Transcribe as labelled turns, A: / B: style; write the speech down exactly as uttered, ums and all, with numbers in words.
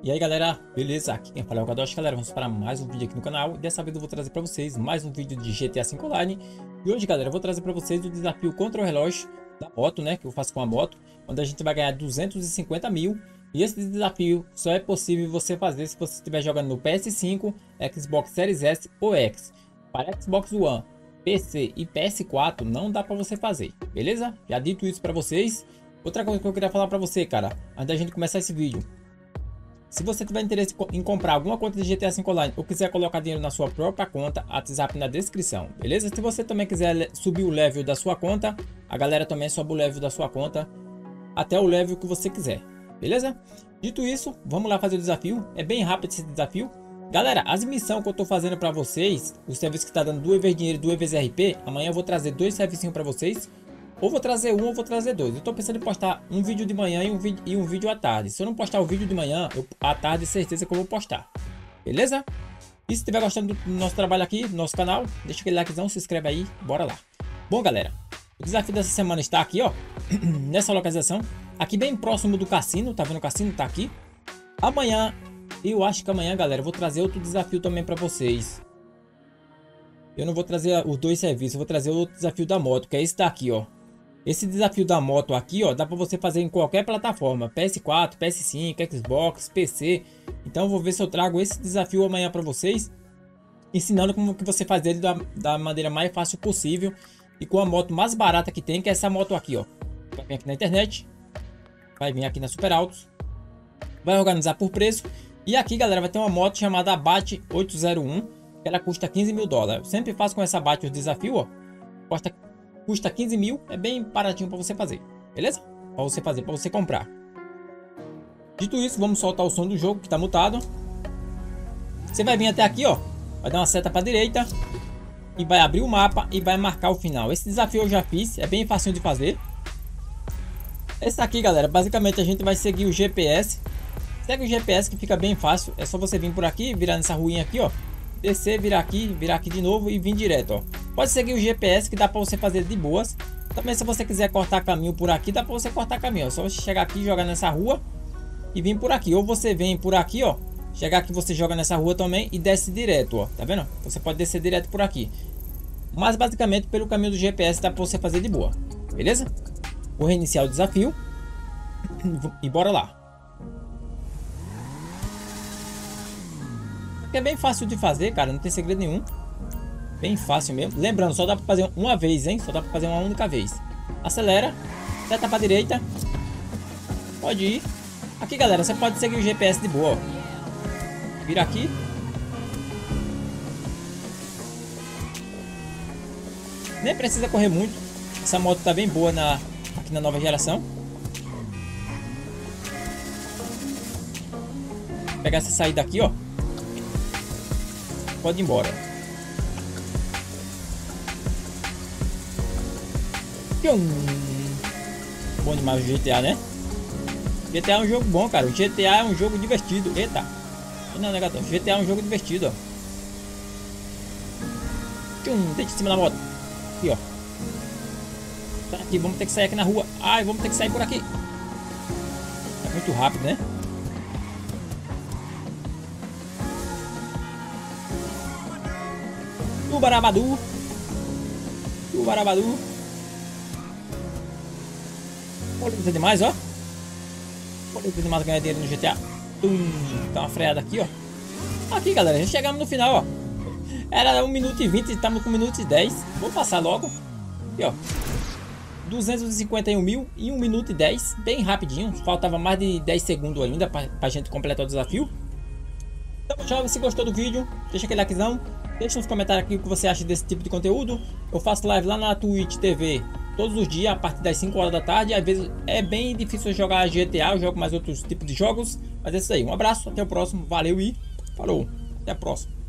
A: E aí galera, beleza? Aqui quem fala é o Kadosh, galera, vamos para mais um vídeo aqui no canal. Dessa vez eu vou trazer para vocês mais um vídeo de G T A cinco Online. E hoje galera, eu vou trazer para vocês o desafio contra o relógio da moto, né? Que eu faço com a moto, onde a gente vai ganhar duzentos e cinquenta mil. E esse desafio só é possível você fazer se você estiver jogando no P S cinco, Xbox Series S ou X. Para Xbox One, P C e P S quatro não dá para você fazer, beleza? Já dito isso para vocês. Outra coisa que eu queria falar para você, cara, antes da gente começar esse vídeo. Se você tiver interesse em comprar alguma conta de G T A cinco Online ou quiser colocar dinheiro na sua própria conta, WhatsApp na descrição, beleza? Se você também quiser subir o level da sua conta, a galera também sobe o level da sua conta até o level que você quiser, beleza? Dito isso, vamos lá fazer o desafio. É bem rápido esse desafio. Galera, as missões que eu tô fazendo para vocês, o serviço que tá dando duas vezes dinheiro e duas vezes R P, amanhã eu vou trazer dois serviços para vocês. Ou vou trazer um ou vou trazer dois. Eu tô pensando em postar um vídeo de manhã e um vídeo, e um vídeo à tarde. Se eu não postar o vídeo de manhã, eu, à tarde, certeza que eu vou postar. Beleza? E se estiver gostando do nosso trabalho aqui, do nosso canal, deixa aquele likezão, se inscreve aí, bora lá. Bom, galera, o desafio dessa semana está aqui, ó. Nessa localização. Aqui bem próximo do cassino, tá vendo o cassino? Tá aqui. Amanhã, eu acho que amanhã, galera, eu vou trazer outro desafio também pra vocês. Eu não vou trazer os dois serviços, eu vou trazer outro desafio da moto, que é esse daqui, ó. Esse desafio da moto aqui, ó, dá para você fazer em qualquer plataforma, P S quatro, P S cinco, Xbox, P C. Então eu vou ver se eu trago esse desafio amanhã para vocês, ensinando como que você faz ele da, da maneira mais fácil possível e com a moto mais barata que tem, que é essa moto aqui, ó. Vai vir aqui na internet, vai vir aqui na Super Autos, vai organizar por preço. E aqui, galera, vai ter uma moto chamada Abate oito zero um, que ela custa quinze mil dólares. Eu sempre faço com essa Abate os desafios, ó. Custa Custa quinze mil, é bem baratinho para você fazer, beleza? Para você fazer, para você comprar. Dito isso, vamos soltar o som do jogo que está mutado. Você vai vir até aqui, ó. Vai dar uma seta para direita e vai abrir o mapa e vai marcar o final. Esse desafio eu já fiz, é bem fácil de fazer. Esse aqui, galera, basicamente a gente vai seguir o G P S. Segue o G P S que fica bem fácil. É só você vir por aqui, virar nessa ruinha aqui, ó. Descer, virar aqui, virar aqui de novo e vir direto, ó. Pode seguir o G P S que dá para você fazer de boas. Também se você quiser cortar caminho por aqui, dá para você cortar caminho. É só você chegar aqui, jogar nessa rua e vir por aqui. Ou você vem por aqui, ó. Chegar aqui, você joga nessa rua também e desce direto, ó. Tá vendo? Você pode descer direto por aqui. Mas basicamente pelo caminho do G P S dá para você fazer de boa. Beleza? Vou reiniciar o desafio e bora lá. É bem fácil de fazer, cara, não tem segredo nenhum. Bem fácil mesmo. Lembrando, só dá pra fazer uma vez, hein? Só dá pra fazer uma única vez. Acelera, seta pra direita. Pode ir. Aqui, galera, você pode seguir o G P S de boa, ó. Vira aqui. Nem precisa correr muito. Essa moto tá bem boa na, aqui na nova geração. Vou pegar essa saída aqui, ó. Pode ir embora. Bom demais o G T A, né? G T A é um jogo bom, cara. O G T A é um jogo divertido. Eita. Não, negatão. G T A é um jogo divertido, ó. Tchum, deixa em cima da moto. Aqui, ó. Tá aqui, vamos ter que sair aqui na rua. Ai, vamos ter que sair por aqui. É muito rápido, né? Tubarabadu. Tubarabadu. Polícia demais, ó. Polícia demais ganhar dinheiro no G T A. Tum, dá uma freada aqui, ó. Aqui, galera, já chegamos no final, ó. Era um minuto e vinte, estamos com um minuto e dez. Vou passar logo. Aqui, ó. duzentos e cinquenta e um mil em um minuto e dez. Bem rapidinho. Faltava mais de dez segundos ainda pra, pra gente completar o desafio. Então, tchau. Se gostou do vídeo, deixa aquele likezão. Deixa nos comentários aqui o que você acha desse tipo de conteúdo. Eu faço live lá na Twitch T V todos os dias a partir das cinco horas da tarde. Às vezes é bem difícil jogar G T A, eu jogo mais outros tipos de jogos. Mas é isso aí, um abraço, até o próximo, valeu e falou, até a próxima.